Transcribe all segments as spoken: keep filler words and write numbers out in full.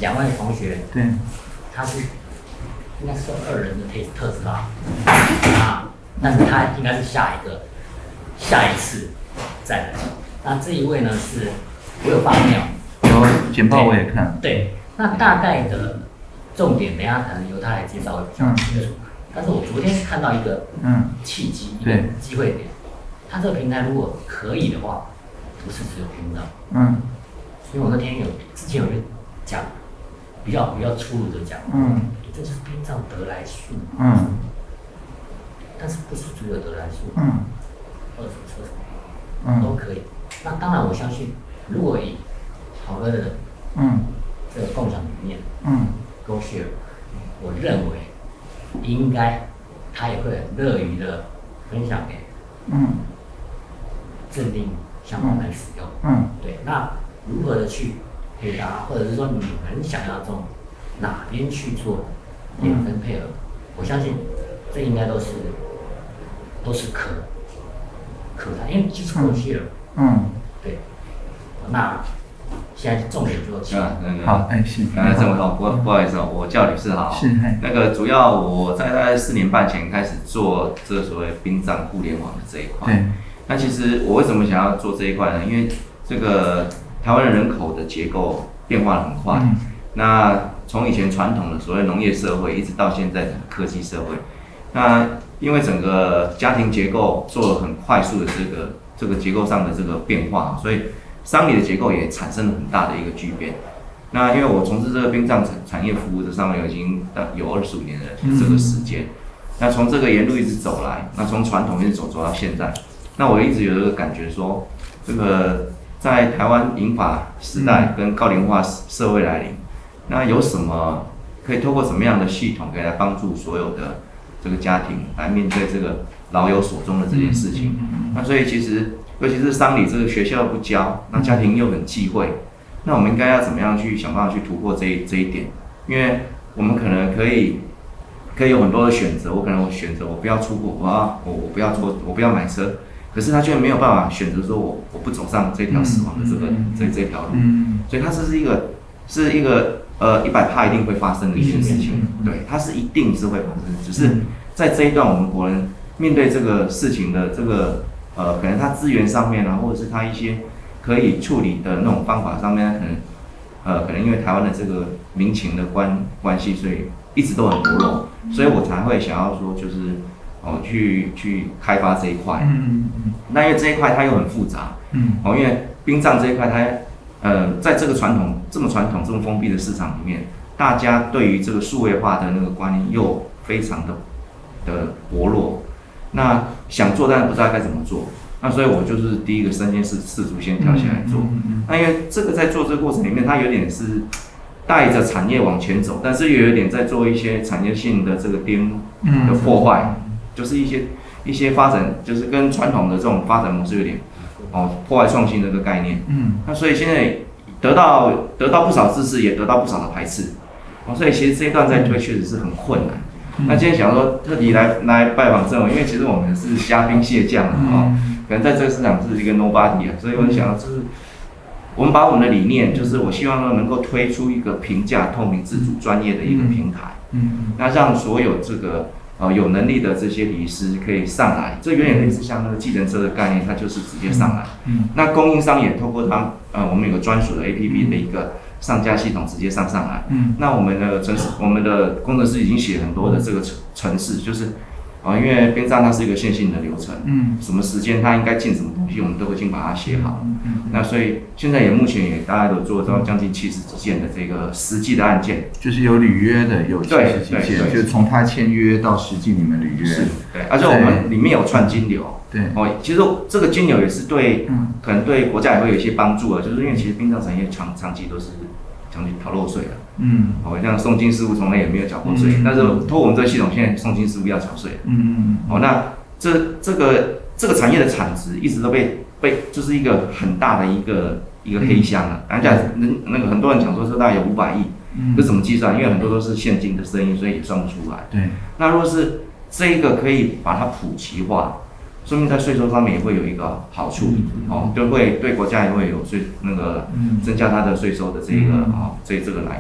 两位同学， 对， 他是应该是二人的特特斯拉，啊，但是他应该是下一个下一次再来。那这一位呢是，我有发票， 有简报我也看， 对，那大概的重点，等一下可能由他来介绍会比较清楚。嗯、但是我昨天看到一个嗯契机，一个机会点，他这个平台如果可以的话，不是只有屏障，嗯，因为我那天有之前有讲比较比较粗鲁的讲，嗯，这就是屏障得来速，嗯，但是不是只有得来速，嗯，二手车嗯都可以。那当然，我相信如果以好哥的嗯这个共享理念，嗯 ，Go Share， 我认为应该他也会很乐于的分享给嗯镇定相关来使用，嗯，对。那如何的去配搭，或者是说你们想要从哪边去做点分配合，我相信这应该都是都是可可谈，因为就是 Go Share， 嗯，对。那现在重点就啊，那个好，哎是， 刚才郑伟豪，不不好意思哦，我叫吕世豪， 是， 那个主要我在大概四年半前开始做这个所谓殡葬互联网的这一块，对。那其实我为什么想要做这一块呢？因为这个台湾的人口的结构变化很快，嗯、那从以前传统的所谓农业社会，一直到现在的科技社会，那因为整个家庭结构做了很快速的这个这个结构上的这个变化，所以丧礼的结构也产生了很大的一个巨变。那因为我从事这个殡葬产业服务的上面已经有二十五年的这个时间，嗯、那从这个沿路一直走来，那从传统一直走走到现在。那我一直有一个感觉说，这个在台湾银发时代跟高龄化社会来临，那有什么可以透过什么样的系统可以来帮助所有的这个家庭来面对这个老有所终的这件事情？那所以其实尤其是丧礼这个学校不教，那家庭又很忌讳，那我们应该要怎么样去想办法去突破这一这一点？因为我们可能可以可以有很多的选择，我可能我选择我不要出国，我要我我不要做我不要买车。可是他却没有办法选择说我我不走上这条死亡的这个、嗯、这这条路，嗯、所以它是一个是一个呃一百趴一定会发生的一件事情，嗯、对，它是一定是会发生，只是在这一段我们国人面对这个事情的这个呃可能他资源上面啊，或者是他一些可以处理的那种方法上面，可能呃可能因为台湾的这个民情的关关系，所以一直都很薄弱，所以我才会想要说就是。哦，去去开发这一块，嗯嗯，那因为这一块它又很复杂，嗯，哦，因为殡葬这一块它，呃，在这个传统这么传统这么封闭的市场里面，大家对于这个数位化的那个观念又非常的的薄弱，那想做但是不知道该怎么做，那所以我就是第一个身先士士卒先跳起来做，嗯嗯，那因为这个在做这个过程里面，它有点是带着产业往前走，但是又有点在做一些产业性的这个颠的破坏。就是一些一些发展，就是跟传统的这种发展模式有点哦破坏创新的一个概念。嗯，那所以现在得到得到不少支持，也得到不少的排斥。哦，所以其实这一段在推确实是很困难。嗯、那今天想说特地来来拜访郑伟，因为其实我们是虾兵蟹将啊、哦，可能在这个市场是一个 nobody 啊，所以我就想到就是我们把我们的理念，就是我希望能够推出一个平价、透明、自主、专业的一个平台。嗯，那让所有这个。呃，有能力的这些礼师可以上来，这有点类似像那个计程车的概念，它就是直接上来。嗯，那供应商也透过它，呃，我们有个专属的 A P P 的一个上架系统，直接上上来。嗯，那我们的程式，我们的工程师已经写很多的这个程式，就是啊、呃，因为殡葬它是一个线性的流程，嗯，什么时间它应该进什么东西，我们都已经把它写好。嗯，那所以现在也目前也大家都做到将近七十几件的这个实际的案件， 就是有履约的有七十几件，就是从他签约到实际你们履约， 是，对，而且我们里面有串金流， 对， 哦，其实这个金流也是对，嗯、可能对国家也会有一些帮助啊，就是因为其实殡葬产业长长期都是长期逃漏税的，嗯，哦，像宋金师傅从来也没有缴过税，嗯、但是透过我们这个系统，现在宋金师傅要缴税，嗯，哦，那这这个这个产业的产值一直都被被就是一个很大的一个一个黑箱啊，人家人那个很多人讲说这大概有五百亿，嗯，这怎么计算？因为很多都是现金的生意，所以也算不出来。 对， 那如果是这一个可以把它普及化，说明在税收上面也会有一个好处，嗯、哦，就会对国家也会有税那个增加它的税收的这个啊、嗯哦、这这个来源。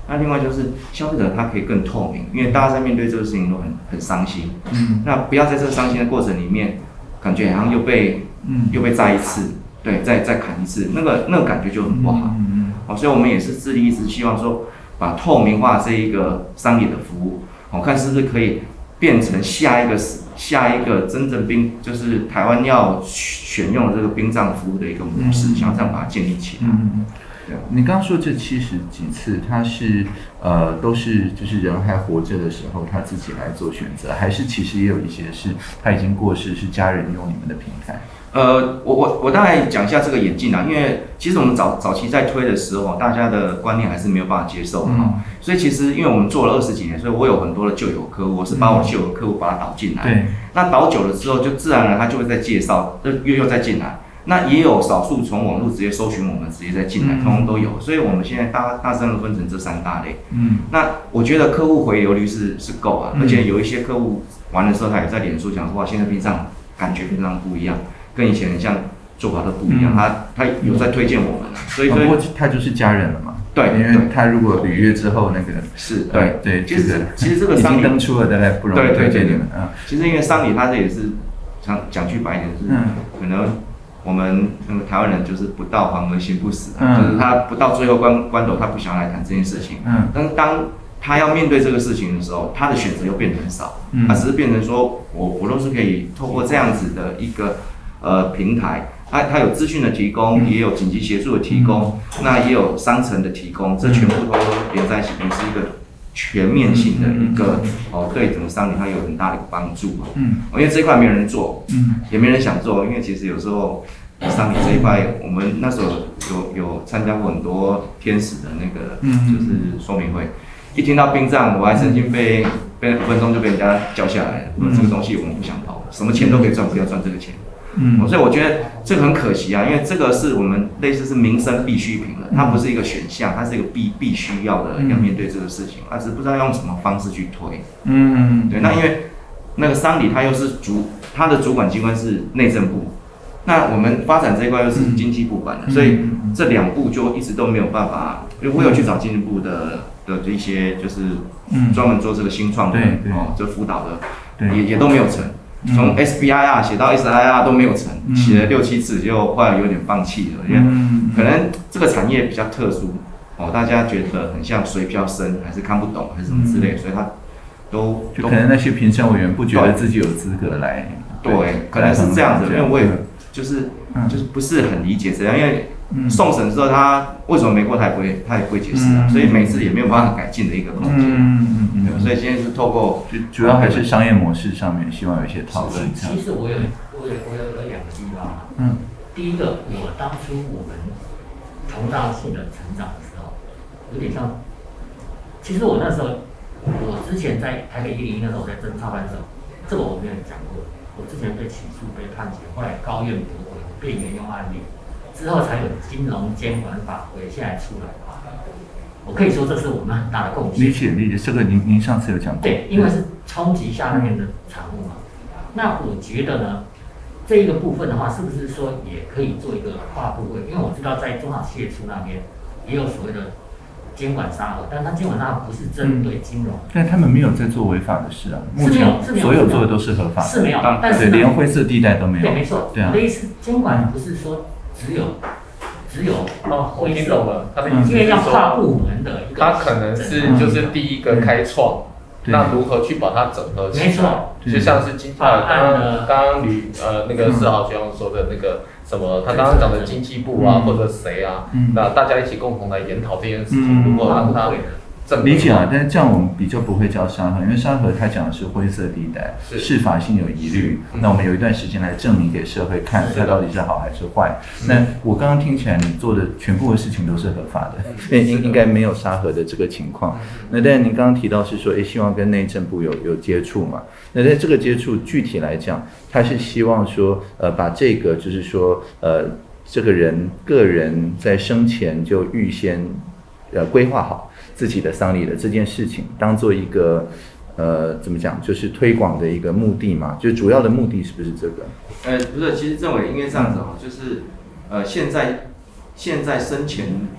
那另外就是消费者他可以更透明，因为大家在面对这个事情都很很伤心。嗯，那不要在这个伤心的过程里面，感觉好像又被嗯又被摘一次，对，再再砍一次，那个那个感觉就很不好。嗯嗯。哦，所以我们也是致力一直希望说，把透明化这一个商业的服务，我、哦、看是不是可以变成下一个下一个真正殡，就是台湾要选用的这个殡葬服务的一个模式，嗯、想要这样把它建立起来。嗯对，你刚刚说这七十几次，他是呃都是就是人还活着的时候他自己来做选择，还是其实也有一些是他已经过世，是家人用你们的平台？ 呃，我我我大概讲一下这个演进啊，因为其实我们早早期在推的时候，大家的观念还是没有办法接受的哈、嗯，所以其实因为我们做了二十几年，所以我有很多的旧有客户，我是把我的旧有客户把它导进来， 对， 那导久了之后，就自然而然他就会再介绍，又又再进来。那也有少数从网络直接搜寻我们，直接再进来，通通都有。所以我们现在大大致上分成这三大类。嗯，那我觉得客户回流率是是够啊，而且有一些客户玩的时候，他也在脸书讲说，哇，现在殡葬感觉非常不一样，跟以前很像做法都不一样。嗯、他他有在推荐我们、啊，所以所以、 哦、他就是家人了嘛。 对， 因为他如果履约之后那个是对对， 其实、 这个、 其实这个已经登出了，大概不容易推荐你们啊。 其实因为丧礼它这也是讲讲句白一点是、嗯、可能。我们那个台湾人就是不到黄河心不死、啊嗯，就是他不到最后关关头，他不想要来谈这件事情。嗯，但是当他要面对这个事情的时候，他的选择又变得很少。嗯，他只是变成说我我都是可以透过这样子的一个呃平台，它它有资讯的提供，也有紧急协助的提供，嗯、那也有商城的提供，这全部都连在一起，也是一个全面性的一个、嗯、哦，对整个商品它有很大的帮助嘛。嗯，因为这一块没有人做，嗯，也没人想做，因为其实有时候商品这一块，我们那时候有有参加过很多天使的那个就是说明会，一听到殡葬，我还曾经被被五分钟就被人家叫下来了，嗯、这个东西我们不想跑，什么钱都可以赚，不要赚这个钱。嗯，所以我觉得这个很可惜啊，因为这个是我们类似是民生必需品了，它不是一个选项，它是一个必必须要的，要面对这个事情，啊，只是不知道用什么方式去推。嗯，对，那因为那个丧礼它又是主，它的主管机关是内政部，那我们发展这一块又是经济部管的，所以这两部就一直都没有办法。因为我有去找经济部的的这些就是专门做这个新创的哦，这辅导的，也也都没有成。从 S B I R 写到 S I R 都没有成，写了六七次就后来有点放弃了，因为可能这个产业比较特殊哦，大家觉得很像水比较深，还是看不懂，还是什么之类，所以他都就可能那些评审委员不觉得自己有资格来， 对，可能是这样子，因为我也就是就是不是很理解这样，因为送审之后他为什么没过，他也不会他也不会解释啊，所以每次也没有办法改进的一个空间。所以今天是透过， 主要还是商业模式上面，希望有一些讨论。 其实我有我有我有有两个地方。嗯。第一个，我当初我们同大性的成长的时候，有点像。其实我那时候，我之前在台北一零一那时候我在侦查班的时候，这个我没有讲过。我之前被起诉被判刑，后来高院驳回，被援用案例，之后才有金融监管法规现在出来。我可以说这是我们很大的贡献。 理解理解，这个您您上次有讲过。 对，因为是冲击下面的产物嘛。那我觉得呢，这一个部分的话，是不是说也可以做一个跨部位？因为我知道在中小企业处那边也有所谓的监管沙盒，但它监管沙盒不是针对金融、嗯， 但他们没有在做违法的事啊。目前所有做的都是合法的， 是没有，但是连灰色地带都没有。 对，没错。对啊，我的意思，监管不是说只有。只有哦，我听懂了，他的意思因为要跨部门的一个， 他可能是就是第一个开创，那如何去把它整合起来？没错，就像是今呃刚刚刚刚吕呃那个四号学长说的那个什么，他刚刚讲的经济部啊或者谁啊，那大家一起共同来研讨这件事情，如果让他理解啊，但是这样我们比较不会叫沙盒，因为沙盒它讲的是灰色地带，适法性有疑虑。那我们有一段时间来证明给社会看，它到底是好还是坏。那我刚刚听起来你做的全部的事情都是合法的，应应该没有沙盒的这个情况。那但您刚刚提到是说，诶，希望跟内政部有有接触嘛？那在这个接触具体来讲，他是希望说，呃，把这个就是说，呃，这个人个人在生前就预先呃规划好自己的丧礼的这件事情，当做一个呃怎么讲，就是推广的一个目的嘛，就主要的目的是不是这个？ 呃，不是，其实政委应该这样子哦，就是呃现在现在生前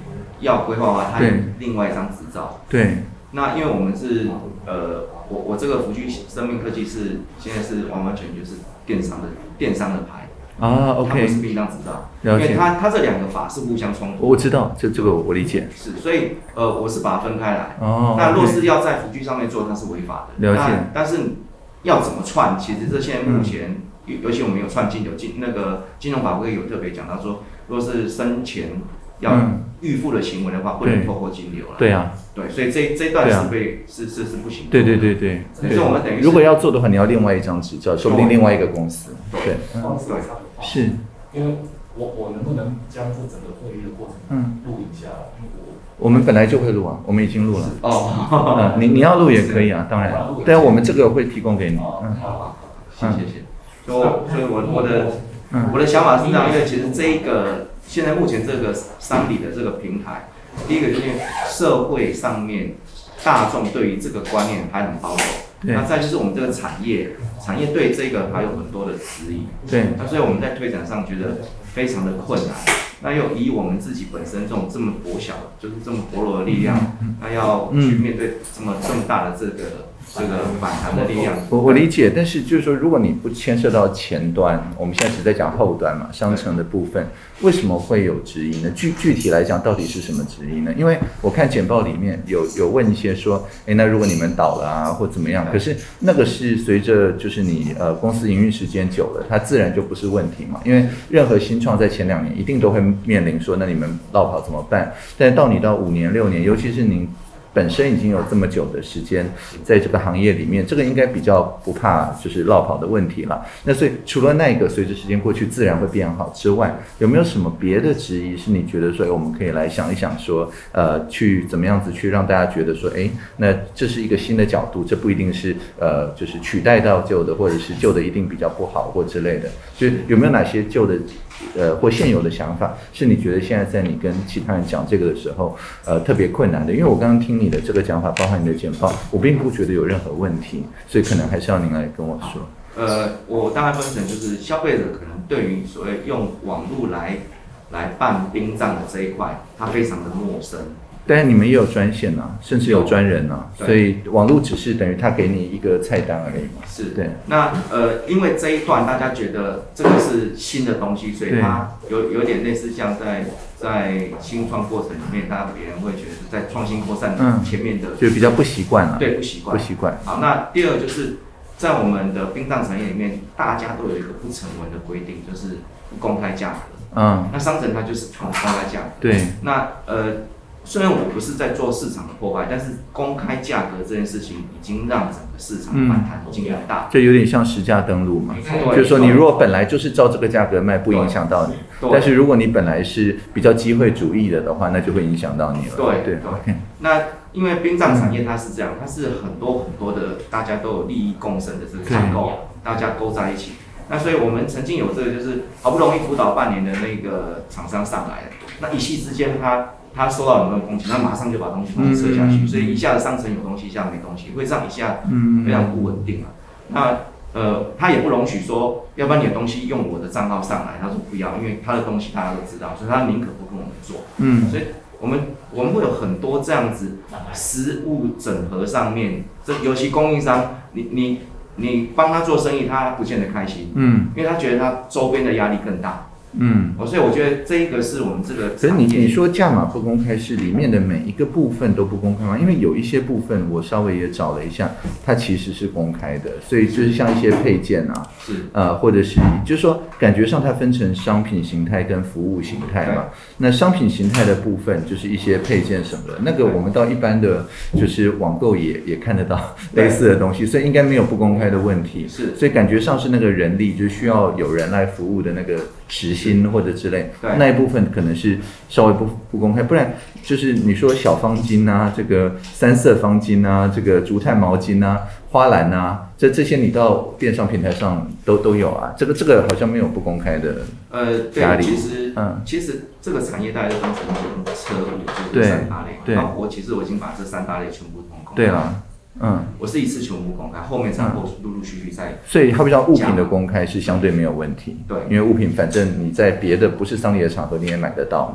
要规划的话，它有另外一张执照。 对。 那因为我们是呃，我我这个福居生命科技是现在是完完全全就是电商的电商的牌啊 ，OK， 它不是一张执照，因为它它这两个法是互相冲突。 我知道，这这个我理解。 是，所以呃，我是把它分开来。 哦。 那若是要在福居上面做，它是违法的。 了解。 但是要怎么串，其实这现在目前，嗯、尤其我们有串金有金那个金融法规有特别讲到说，若是生前要预付的行为的话，嗯、不能透过金流了。 对啊。 对，所以这这一段是被、啊、是是是不行的。 对对对对。 所以我们等于如果要做的话，你要另外一张执照，说不定另外一个公司。对。 嗯、对。 是。 因为我我能不能将这整个会议的过程嗯录影下来？我我们本来就会录啊，我们已经录了。 哦。 嗯，你你要录也可以啊，当然。但我们这个会提供给你。嗯。 好，谢谢谢。所以所以我我的我的想法是这样，因为其实这一个现在目前这个商理的这个平台。第一个就是社会上面大众对于这个观念还很保守，那再就是我们这个产业，产业对这个还有很多的质疑， 对， 那所以我们在推展上觉得非常的困难。那又以我们自己本身这种这么薄小，就是这么薄弱的力量，那要去面对这么这么大的这个。这个反弹的力量， 我我理解，但是就是说，如果你不牵涉到前端，我们现在只在讲后端嘛，商城的部分，为什么会有质疑呢？具具体来讲，到底是什么质疑呢？因为我看简报里面有有问一些说，哎，那如果你们倒了啊，或怎么样？可是那个是随着就是你呃公司营运时间久了，它自然就不是问题嘛。因为任何新创在前两年一定都会面临说，那你们落跑怎么办？但到你到五年六年，尤其是您。本身已经有这么久的时间在这个行业里面，这个应该比较不怕就是落跑的问题了。那所以除了那个随着时间过去自然会变好之外，有没有什么别的质疑是你觉得说我们可以来想一想说，呃，去怎么样子去让大家觉得说，哎，那这是一个新的角度，这不一定是呃就是取代到旧的，或者是旧的一定比较不好或之类的。所以有没有哪些旧的呃或现有的想法是你觉得现在在你跟其他人讲这个的时候，呃特别困难的？因为我刚刚听你的这个讲法，包含你的简报，我并不觉得有任何问题，所以可能还是要您来跟我说。 呃，我大概分成就是消费者可能对于所谓用网络来来办殡葬的这一块，他非常的陌生。 但是你们也有专线啊，甚至有专人啊，所以网络只是等于他给你一个菜单而已嘛。 是， 对。 那呃，因为这一段大家觉得这个是新的东西，所以它有有点类似像在在新创过程里面，大家别人会觉得在创新扩散前面的， 嗯、就比较不习惯了。 对，不习惯， 不习惯。 好，那第二就是在我们的殡葬产业里面，大家都有一个不成文的规定，就是不公开价格。嗯。那商城它就是公开价格。 对。 那呃。虽然我不是在做市场的破坏，但是公开价格这件事情已经让整个市场反弹已经很大， 这、嗯、有点像实价登录嘛。就是说，你如果本来就是照这个价格卖，不影响到你；但是如果你本来是比较机会主义的的话，那就会影响到你了。 对对对。那因为殡葬产业它是这样，它是很多很多的大家都有利益共生的这个架构，大家勾在一起。那所以我们曾经有这个，就是好不容易辅导半年的那个厂商上来了，那一夕之间他。他收到有没有东西，他马上就把东西把它撤下去，嗯、所以一下子上层有东西，一下没东西，会让一下非常不稳定啊。嗯、那呃，他也不容许说，要不然你的东西用我的账号上来，他说不要，因为他的东西大家都知道，所以他宁可不跟我们做。嗯，所以我们我们会有很多这样子实物整合上面，这尤其供应商，你你你帮他做生意，他不见得开心，嗯，因为他觉得他周边的压力更大。嗯，所以我觉得这一个是我们这个。 可是你你说价码不公开，是里面的每一个部分都不公开吗？因为有一些部分我稍微也找了一下，它其实是公开的，所以就是像一些配件啊，是呃，或者是就是说感觉上它分成商品形态跟服务形态嘛。那商品形态的部分就是一些配件什么的，那个我们到一般的就是网购也也看得到类似的东西，所以应该没有不公开的问题。是，所以感觉上是那个人力就需要有人来服务的那个时薪或者之类，那一部分可能是稍微不不公开，不然就是你说小方巾啊，这个三色方巾啊，这个竹炭毛巾啊，花篮啊，这这些你到电商平台上都都有啊，这个这个好像没有不公开的呃压力。对，其实嗯，其实这个产业大家都分成车务就是三大类，对，然后我其实我已经把这三大类全部公开。 对啊。嗯， 我是一次全部公开，后面才陆陆续续在。 所以，好比像物品的公开是相对没有问题，对，因为物品反正你在别的不是商业的场合你也买得到嘛。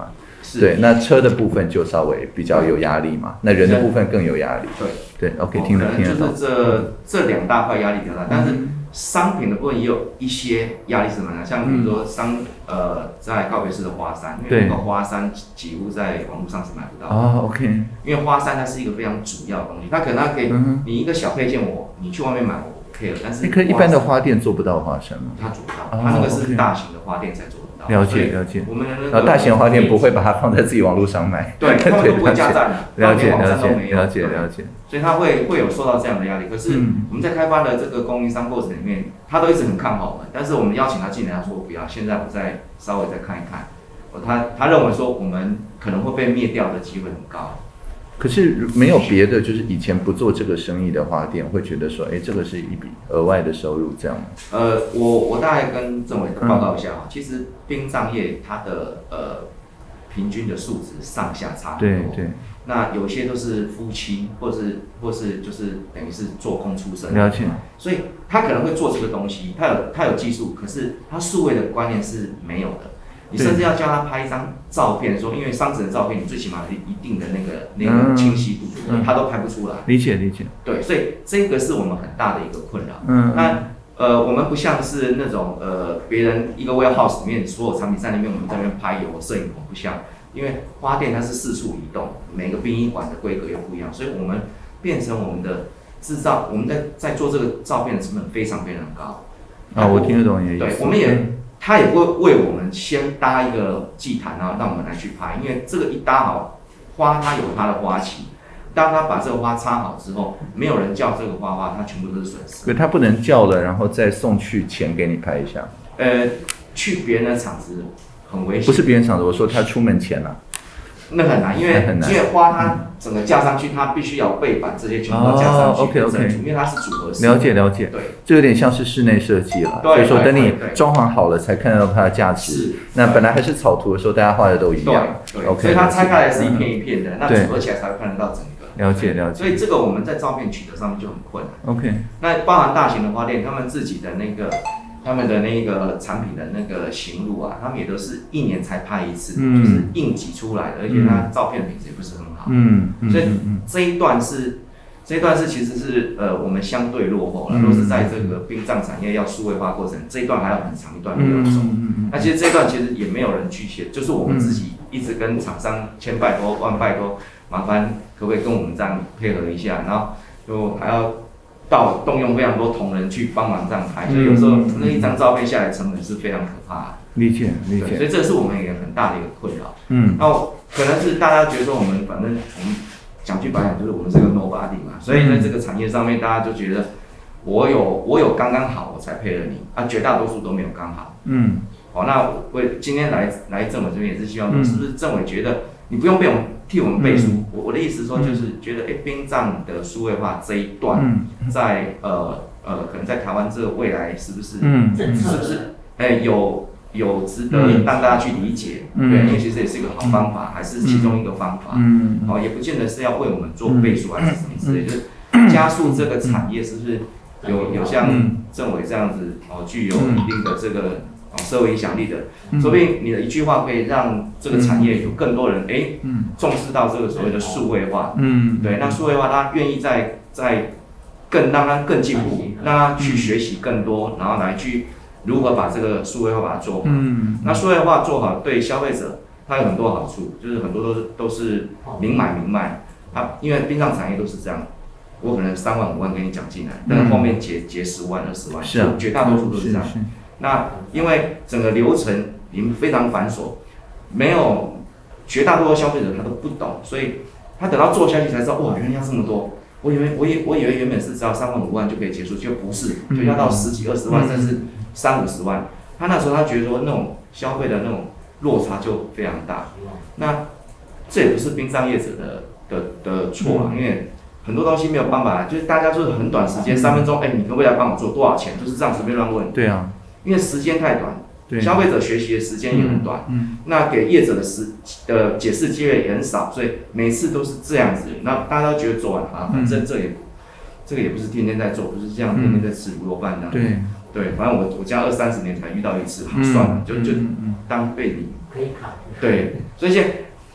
对，那车的部分就稍微比较有压力嘛，那人的部分更有压力。对对 ，OK， 听得听得懂。 就是这这两大块压力比较大，但是商品的部分也有一些压力是蛮大，像比如说商呃在告别式的花山，因为那个花山几乎在网络上是买不到的。 哦 ，OK。 因为花山它是一个非常主要的东西，它可能它可以你一个小配件我你去外面买我。但是， 可一般的花店做不到花山吗？ 它做不到，它那个是大型的花店才做得到。 了解了解。 我们的那个，大型花店不会把它放在自己网络上卖。 对，他们都不会加站的， 了解了解了解了解。 所以它会会有受到这样的压力。可是我们在开发的这个供应商过程里面，他都一直很看好我们，但是我们邀请他进来，他说不要，现在我再稍微再看一看。他他认为说我们可能会被灭掉的机会很高。 可是没有别的，就是以前不做这个生意的花店，会觉得说，哎，这个是一笔额外的收入，这样吗？ 呃，我我大概跟政委报告一下啊，嗯、其实殡葬业它的呃平均的数值上下差很多。 对对。 那有些都是夫妻，或是或是就是等于是做工出身。 了解。所以他可能会做这个东西，他有他有技术，可是他数位的观念是没有的。你甚至要叫他拍一张照片，说因为丧子的照片，你最起码有一定的那个那个清晰度，嗯、他都拍不出来。 理解理解。 对，所以这个是我们很大的一个困扰。嗯。那呃，我们不像是那种呃别人一个 warehouse 里面所有产品在那边，我们在那边拍有摄影棚，不像，因为花店它是四处移动，每个殡仪馆的规格又不一样，所以我们变成我们的制造，我们在在做这个照片的成本非常非常高。 啊，我听得懂你的意思。 对，我们也。他也会为我们先搭一个祭坛啊，让我们来去拍，因为这个一搭好，花它有它的花期，当他把这个花插好之后，没有人叫这个花花，它全部都是损失。 可他不能叫了，然后再送去前给你拍一下。 呃，去别人的场子很危险。 不是别人场子，我说他出门前啊。 那很难，因为因为花它整个架上去，它必须要背板这些全部都架上去。 OK OK， 因为它是组合式。 了解了解。 对， 这有点像是室内设计了。所以说，等你装潢好了才看到它的价值。是。那本来还是草图的时候，大家画的都一样。 对。OK。所以它拆开来是一片一片的，那组合起来才会看得到整个。 了解了解。 所以这个我们在照片取得上面就很困难。 OK。 那包含大型的花店，他们自己的那个。他们的那个产品的那个型录啊，他们也都是一年才拍一次，嗯、就是硬挤出来的，而且它照片的品质也不是很好。嗯，嗯所以这一段是这一段是其实是呃我们相对落后了，嗯、都是在这个殡葬产业要数位化过程，这一段还有很长一段路要走。嗯嗯、那其实这一段其实也没有人去写，就是我们自己一直跟厂商千拜托万拜托，麻烦可不可以跟我们这样配合一下，然后就还要。到动用非常多同仁去帮忙这样拍，所以有时候那一张照片下来成本是非常可怕的。 理解理解。 所以这是我们一个很大的一个困扰。嗯。那可能是大家觉得说我们反正我们讲句白话就是我们是个 nobody 嘛，所以在这个产业上面大家就觉得我有我有刚刚好我才配合你，啊绝大多数都没有刚好。嗯。好，那我今天来来政委这边也是希望说，是不是政委觉得你不用被我们替我们背书？我我的意思说就是觉得，哎，殡葬的数位化这一段，在呃呃，可能在台湾这个未来是不是，是不是，哎，有有值得让大家去理解？对，因为其实也是一个好方法，还是其中一个方法。嗯，好，也不见得是要为我们做背书还是什么之类，就是加速这个产业是不是有有像政委这样子哦，具有一定的这个。哦，社会影响力的，说不定你的一句话可以让这个产业有更多人哎、嗯、重视到这个所谓的数位化。嗯，对，那数位化他愿意在在更让他更进步，让他去学习更多，然后来去如何把这个数位化把它做好。嗯，那数位化做好对消费者它有很多好处，就是很多都是都是明买明卖。啊，因为殡葬产业都是这样，我可能三万五万给你讲进来，但是后面结结十万二十万，是啊，绝大多数都是这样。那因为整个流程已经非常繁琐，没有绝大多数消费者他都不懂，所以他等到做下去才知道，哇，原来要这么多。我以为我以我以为原本是只要三万五万就可以结束，就不是，就要到十几二十万，甚至三五十万。他那时候他觉得说那种消费的那种落差就非常大。那这也不是殡葬业者的的的错啊，因为很多东西没有办法，就是大家就是很短时间三分钟，哎，你可不可以来帮我做多少钱？就是这样随便乱问。 对啊。 因为时间太短，消费者学习的时间也很短，嗯嗯、那给业者的时的解释机会也很少，所以每次都是这样子。那大家都觉得做完啊，反正这也、嗯、这个也不是天天在做，不是这样天天在吃卤肉饭这样。对对，反正我我家二三十年才遇到一次，好算了，就就当背离。可以卡。对，所以现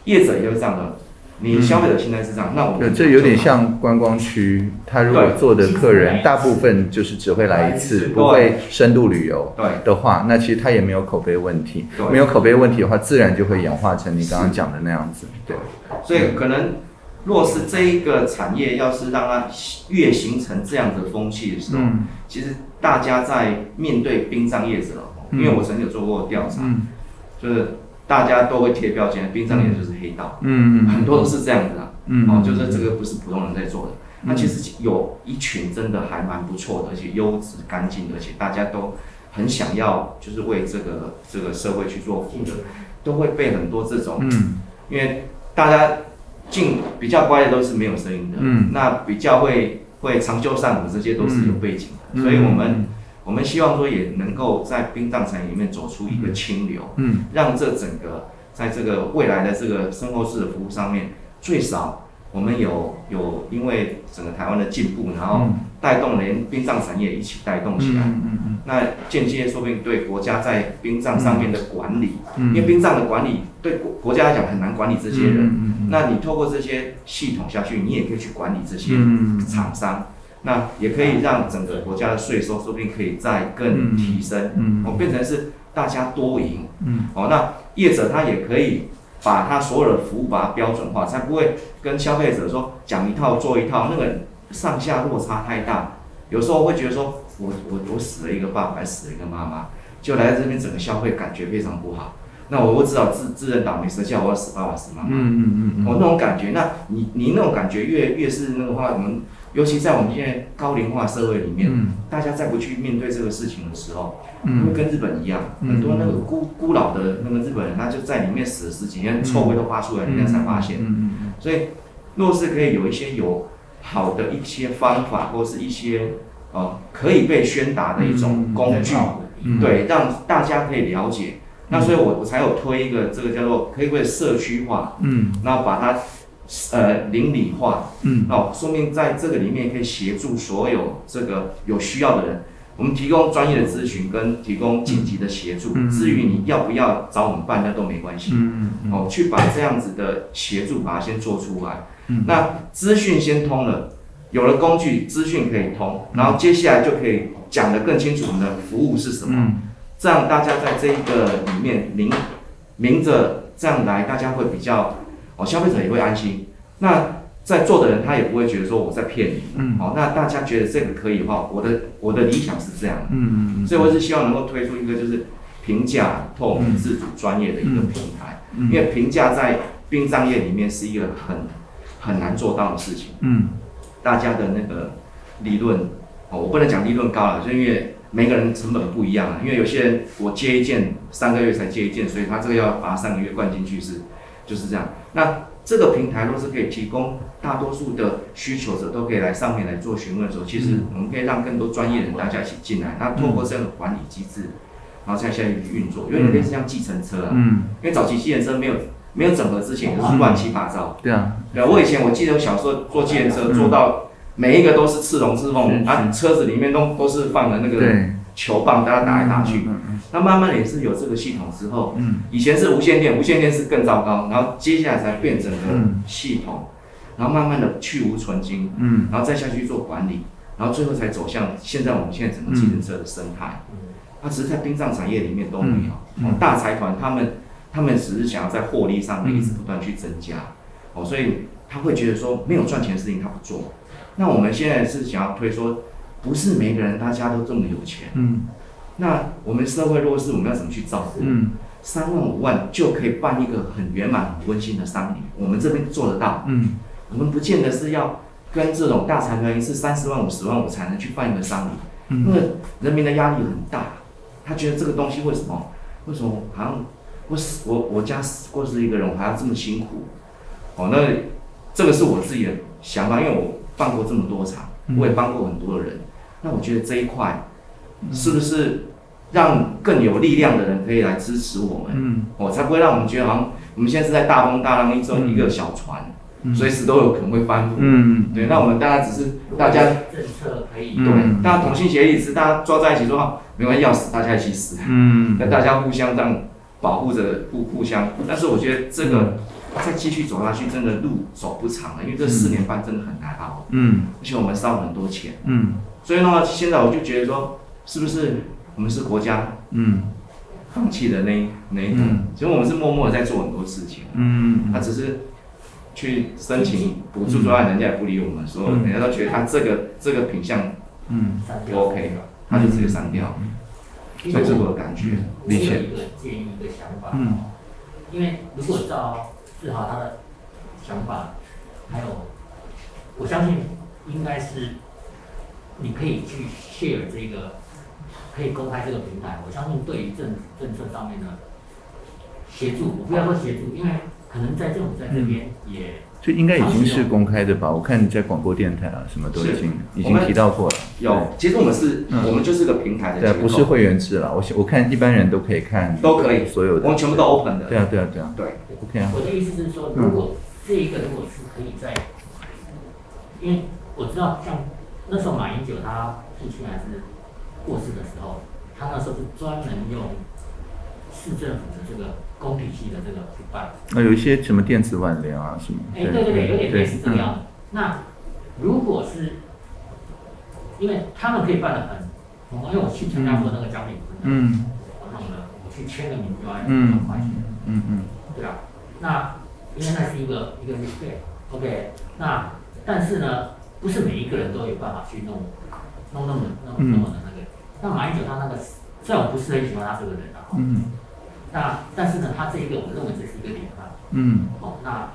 业者也会这样的。你消费者清单是这样，那我们这有点像观光区，他如果做的客人大部分就是只会来一次，不会深度旅游的话，那其实他也没有口碑问题。没有口碑问题的话，自然就会演化成你刚刚讲的那样子。对， 所以可能若是这一个产业要是让它越形成这样的风气的时候，嗯、其实大家在面对殡葬业者，因为我曾经有做过调查，嗯、就是大家都会贴标签，殡葬业就是黑道，嗯、很多都是这样子的，嗯、哦，就是这个不是普通人在做的。嗯、那其实有一群真的还蛮不错的，而且优质干净的，而且大家都很想要，就是为这个这个社会去做服务，都会被很多这种，嗯、因为大家进比较乖的都是没有声音的，嗯、那比较会会长袖善舞，这些都是有背景的，嗯、所以我们。我们希望说也能够在殡葬产业里面走出一个清流，嗯，让这整个在这个未来的这个身后事的服务上面，最少我们有有因为整个台湾的进步，然后带动连殡葬产业一起带动起来，嗯嗯嗯、那间接说不定对国家在殡葬上面的管理，嗯、因为殡葬的管理对国国家来讲很难管理这些人，嗯嗯嗯、那你透过这些系统下去，你也可以去管理这些厂商。那也可以让整个国家的税收说不定可以再更提升，嗯，哦，变成是大家多赢，嗯，哦，那业者他也可以把他所有的服务把它标准化，才不会跟消费者说讲一套做一套，那个上下落差太大，有时候会觉得说我我我死了一个爸爸，还死了一个妈妈，就来到这边整个消费感觉非常不好。那我我只好自自认倒霉，谁叫我要死爸爸死妈妈？嗯嗯嗯，哦，那种感觉，那你你那种感觉越越是那个话，我们。尤其在我们现在高龄化社会里面，嗯、大家再不去面对这个事情的时候，嗯、会跟日本一样，嗯、很多那个孤孤老的那个日本人，他就在里面死了十几年，臭味都发出来，人家才发现。嗯、所以，若是可以有一些有好的一些方法，或是一些呃可以被宣达的一种工具，嗯、对，让大家可以了解。那所以我我才有推一个这个叫做可以不可以社区化，嗯，然后把它。呃，邻里化，嗯，哦，说明在这个里面可以协助所有这个有需要的人，我们提供专业的咨询跟提供紧急的协助。嗯、至于你要不要找我们办，那都没关系。嗯嗯、哦，去把这样子的协助把它先做出来。嗯、那资讯先通了，有了工具，资讯可以通，然后接下来就可以讲得更清楚我们的服务是什么。嗯、这样大家在这一个里面明明着这样来，大家会比较。哦，消费者也会安心。那在做的人他也不会觉得说我在骗你。嗯。哦，那大家觉得这个可以的话，我的我的理想是这样的。嗯嗯所以我是希望能够推出一个就是评价透明、自主、专业的一个平台。嗯。因为评价在殡葬业里面是一个很很难做到的事情。嗯。大家的那个利润，哦，我不能讲利润高了，就因为每个人成本不一样啊。因为有些人我接一件三个月才接一件，所以他这个要把三个月灌进去是。就是这样。那这个平台若是可以提供大多数的需求者都可以来上面来做询问的时候，其实我们可以让更多专业人大家一起进来，那透过这样的管理机制，然后再下去运作，有点类似像计程车啊。嗯。因为早期计程车没有没有整合之前，也是乱七八糟。对啊。对啊，我以前我记得我小时候坐计程车，坐到每一个都是赤龙赤凤，啊，车子里面都都是放了那个球棒，大家打来打去。那慢慢的也是有这个系统之后，嗯，以前是无线电，无线电是更糟糕，然后接下来才变成了系统，然后慢慢的去无存精，嗯，然后再下去做管理，然后最后才走向现在我们现在整个计程车的生态，它只是在殡葬产业里面都没有，哦，大财团他们他们只是想要在获利上面一直不断去增加，哦，所以他会觉得说没有赚钱的事情他不做，那我们现在是想要推说，不是每个人大家都这么有钱，嗯。那我们社会弱势，我们要怎么去照顾？嗯，三万五万就可以办一个很圆满、很温馨的丧礼，我们这边做得到。嗯，我们不见得是要跟这种大财团一次三十万、五十万，我才能去办一个丧礼。嗯，因为人民的压力很大，他觉得这个东西为什么？为什么好像我死我我家死过是一个人，我还要这么辛苦？哦，那这个是我自己的想法，因为我办过这么多场，我也帮过很多的人。那我觉得这一块。是不是让更有力量的人可以来支持我们？嗯，我、哦、才不会让我们觉得好像我们现在是在大风大浪一中一个小船，随、嗯、时都有可能会翻覆。嗯，对，那我们大家只是大家政策可以， 对，嗯、大家同心协力，是大家抓在一起说好，没关系，要死大家一起死。嗯，那大家互相这样保护着互互相，但是我觉得这个再继续走下去，真的路走不长了，因为这四年半真的很难熬。 嗯， 而且我们烧很多钱。 嗯， 所以呢，现在我就觉得说，是不是我们是国家嗯放弃的那那一段？嗯、其实我们是默默的在做很多事情。嗯，他只是去申请补助，说人家也不理我们，说人家都觉得他这个这个品项嗯不 OK 了，他就直接删掉。所以这我的感觉， 理解。一个建议，一个想法。嗯。因为如果照志豪他的想法，还有我相信应该是你可以去 share 这个，可以公开这个平台。我相信对于政政策上面的协助，我不要说协助，因为可能在政府在这边也。 就应该已经是公开的吧？我看你在广播电台啊，什么都已经已经提到过了。 有，其实我们是，嗯、我们就是个平台的结构， 对，不是会员制啦。我我看一般人都可以看， 都可以， 所有的， 我们全部都 open 的。 对啊，对啊，对啊。 对 ，OK 啊。 我的意思是说，如果这一个如果是可以在，因为我知道像那时候马英九他父亲还是过世的时候，他那时候是专门用市政府的这个。公体系的这个举办， 那有一些什么电子挽联啊什么？ 哎，对对对，有点类似这个样子。那如果是，因为他们可以办得很，因为我去参加过那个奖品活动，嗯，我弄了，我去签个名就要一万块钱，嗯嗯，对啊。那因为那是一个一个 respect，OK， 那但是呢，不是每一个人都有办法去弄，弄那么那么那么的那个。那马英九他那个，虽然我不是很喜欢他这个人啊，嗯。那但是呢，他这一个我认为这是一个典范。嗯。哦，那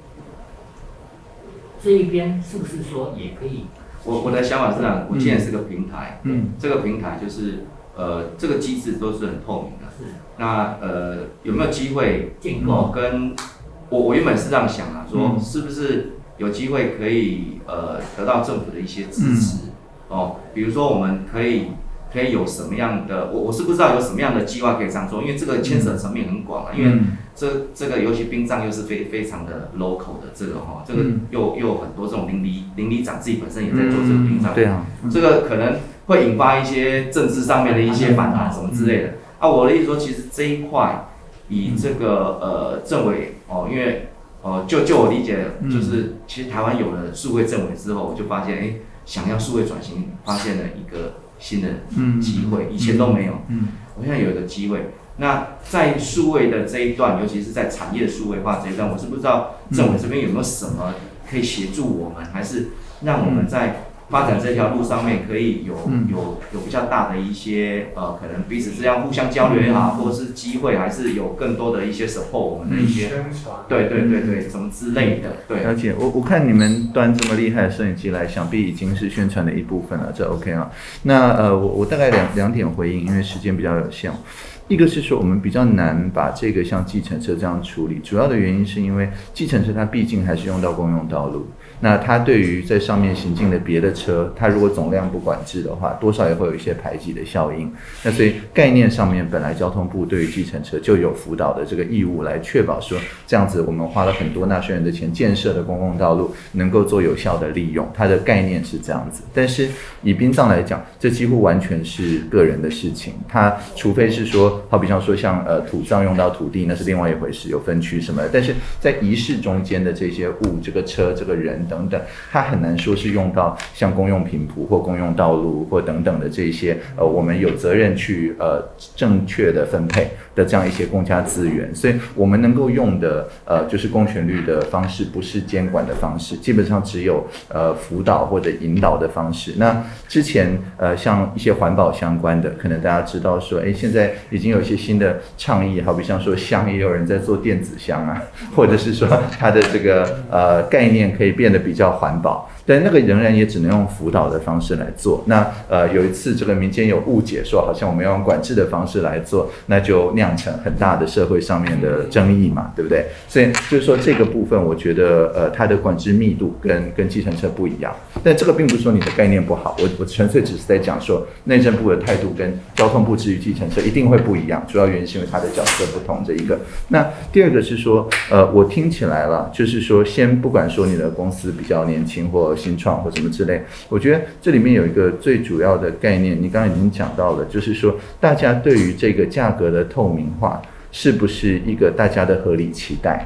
这一边是不是说也可以？ 我我的想法是这样，我既然是个平台，嗯，这个平台就是呃这个机制都是很透明的。是。那呃有没有机会建构？跟我我原本是这样想啊，说是不是有机会可以呃得到政府的一些支持？哦，比如说我们可以。可以有什么样的？我我是不知道有什么样的计划可以这样做，因为这个牵扯层面很广啊。因为这这个尤其殡葬又是非非常的 local 的这个哈，这个又又有很多这种邻里邻里长自己本身也在做这个殡葬， 对啊， 这个可能会引发一些政治上面的一些反弹什么之类的。啊，我的意思说，其实这一块以这个呃政委哦，因为哦就就我理解，就是其实台湾有了数位政委之后，我就发现哎，想要数位转型，发现了一个。新的机会，以前都没有。嗯，我现在有一个机会。那在数位的这一段，尤其是在产业数位化这一段，我是不知道政委这边有没有什么可以协助我们，还是让我们在发展这条路上面可以有有有比较大的一些呃，可能彼此之间互相交流也好，或者是机会，还是有更多的一些 support 我们的一些宣传，对对对对，什么之类的。对， 了解。我我看你们端这么厉害的摄影机来，想必已经是宣传的一部分了，这 OK 啊。那呃，我我大概两两点回应，因为时间比较有限。一个是说我们比较难把这个像计程车这样处理，主要的原因是因为计程车它毕竟还是用到公用道路。那它对于在上面行进的别的车，它如果总量不管制的话，多少也会有一些排挤的效应。那所以概念上面，本来交通部对于计程车就有辅导的这个义务，来确保说这样子我们花了很多纳税人的钱建设的公共道路能够做有效的利用，它的概念是这样子。但是以殡葬来讲，这几乎完全是个人的事情，它除非是说，好比像说像呃土葬用到土地，那是另外一回事，有分区什么的。但是在仪式中间的这些物，这个车、这个人等等，它很难说是用到像公用频谱或公用道路或等等的这些呃我们有责任去呃正确的分配的这样一些公家资源，所以我们能够用的呃就是公权力的方式，不是监管的方式，基本上只有呃辅导或者引导的方式。那之前呃像一些环保相关的，可能大家知道说，哎，现在已经有一些新的倡议，好比像说香也有人在做电子香啊，或者是说它的这个呃概念可以变得比较环保，但那个仍然也只能用辅导的方式来做。那呃有一次这个民间有误解说，好像我们要用管制的方式来做，那就酿成很大的社会上面的争议嘛，对不对？所以就是说这个部分，我觉得呃它的管制密度跟跟计程车不一样。但这个并不是说你的概念不好，我我纯粹只是在讲说内政部的态度跟交通部至于计程车一定会不一样，主要原因是因为它的角色不同这一个。那第二个是说，呃，我听起来了，就是说先不管说你的公司比较年轻或新创或什么之类，我觉得这里面有一个最主要的概念，你刚刚已经讲到了，就是说大家对于这个价格的透明化是不是一个大家的合理期待？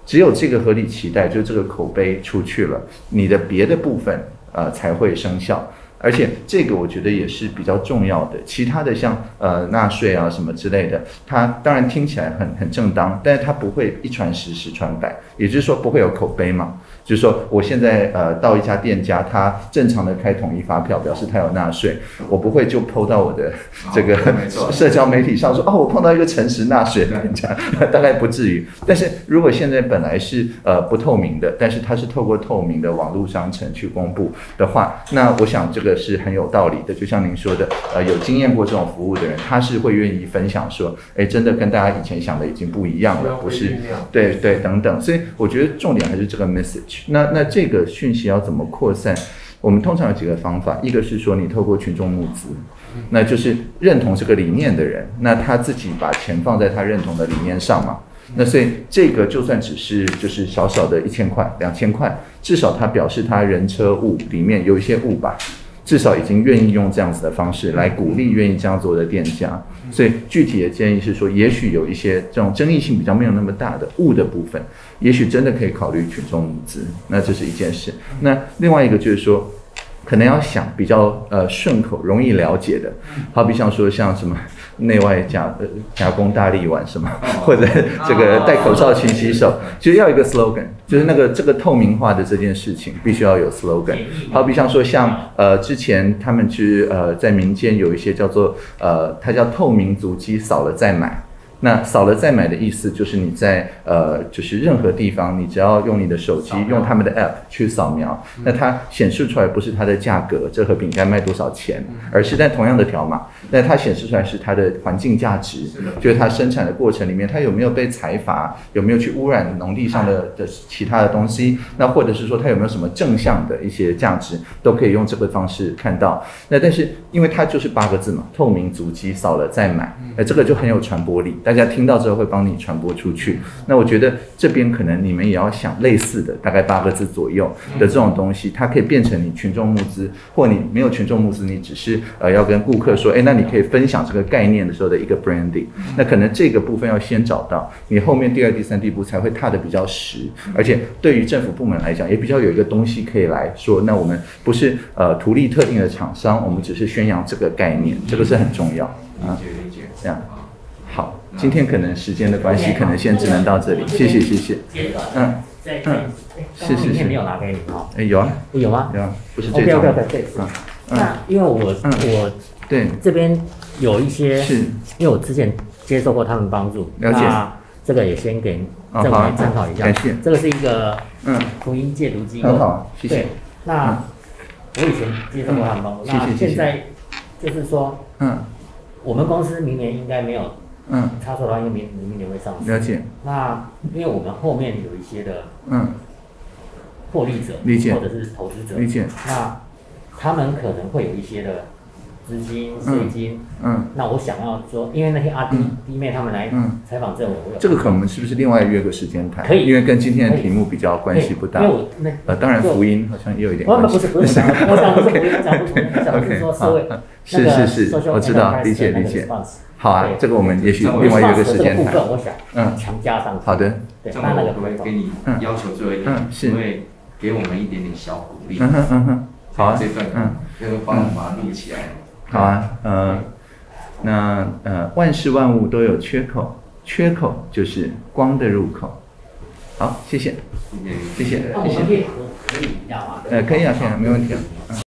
只有这个合理期待，就这个口碑出去了，你的别的部分呃才会生效。而且这个我觉得也是比较重要的，其他的像呃纳税啊什么之类的，它当然听起来很很正当，但是它不会一传十十传百，也就是说不会有口碑嘛。就是说我现在呃到一家店家，他正常的开统一发票，表示他有纳税，我不会就 po 到我的这个社交媒体上说哦我碰到一个诚实纳税的店家，大概不至于。但是如果现在本来是呃不透明的，但是它是透过透明的网络商城去公布的话，那我想这个是很有道理的。就像您说的，呃有经验过这种服务的人，他是会愿意分享说，哎，真的跟大家以前想的已经不一样了，不是？对对等等。所以我觉得重点还是这个 message。那那这个讯息要怎么扩散？我们通常有几个方法，一个是说你透过群众募资，那就是认同这个理念的人，那他自己把钱放在他认同的理念上嘛。那所以这个就算只是就是小小的一千块、两千块，至少他表示他人车物里面有一些物吧。至少已经愿意用这样子的方式来鼓励愿意这样做的店家，所以具体的建议是说，也许有一些这种争议性比较没有那么大的物的部分，也许真的可以考虑群众募资，那这是一件事。那另外一个就是说，可能要想比较呃顺口、容易了解的，好比像说像什么内外夹呃夹攻大力丸什么，或者这个戴口罩勤洗手，其实要有一个 slogan， 就是那个这个透明化的这件事情必须要有 slogan。好比像说像呃之前他们去呃在民间有一些叫做呃它叫透明足迹扫了再买。那扫了再买的意思就是你在呃就是任何地方，你只要用你的手机用他们的 app 去扫描，那它显示出来不是它的价格，这盒饼干卖多少钱，而是在同样的条码，但它显示出来是它的环境价值，就是它生产的过程里面它有没有被财阀，有没有去污染农地上的的其他的东西，那或者是说它有没有什么正向的一些价值，都可以用这个方式看到。那但是因为它就是八个字嘛，透明足迹扫了再买，那这个就很有传播力。大家听到之后会帮你传播出去。那我觉得这边可能你们也要想类似的，大概八个字左右的这种东西，它可以变成你群众募资，或你没有群众募资，你只是呃要跟顾客说，哎，那你可以分享这个概念的时候的一个 branding。那可能这个部分要先找到，你后面第二、第三、第步才会踏得比较实，而且对于政府部门来讲，也比较有一个东西可以来说，那我们不是呃图利特定的厂商，我们只是宣扬这个概念，这个是很重要啊。 理解理解， 这样。好，今天可能时间的关系，可能先只能到这里，谢谢谢谢。嗯嗯，是是是。 没有拿给你哈？ 哎，有啊。 有吗？ 有啊，不是这张。 OK OK OK， 嗯。那因为我我对这边有一些， 是， 因为我之前接受过他们帮助， 了解。 这个也先给政府参考一下。 感谢。 这个是一个嗯福音戒毒机构。 很好，谢谢。 对，那我以前接受过他们帮助，那现在就是说，嗯，我们公司明年应该没有。嗯，差错的话，因为明明年会上市。 了解。 那因为我们后面有一些的嗯获利者， 理解， 或者是投资者， 理解。 那他们可能会有一些的资金、税金。嗯。那我想要说，因为那些阿弟弟妹他们来采访这我，我有这个可能是不是另外约个时间谈？ 可以， 因为跟今天的题目比较关系不大。 因为我那呃，当然福音好像也有一点关系。 不是不是，我讲不是福音，我讲不是，我讲是说社会。 是是是，我知道，理解理解。好啊，这个我们也许另外约个时间谈。 我想，嗯，强加上去。 好的。 对，那那个我会给你要求最后一点，因为给我们一点点小鼓励。 嗯哼嗯哼，好啊， 这份嗯，要帮我们把它录起来。 好啊，呃，那呃，万事万物都有缺口，缺口就是光的入口。好，谢谢，谢谢，谢谢。 可以可以一样吗？ 呃，可以啊，可以啊，没问题啊。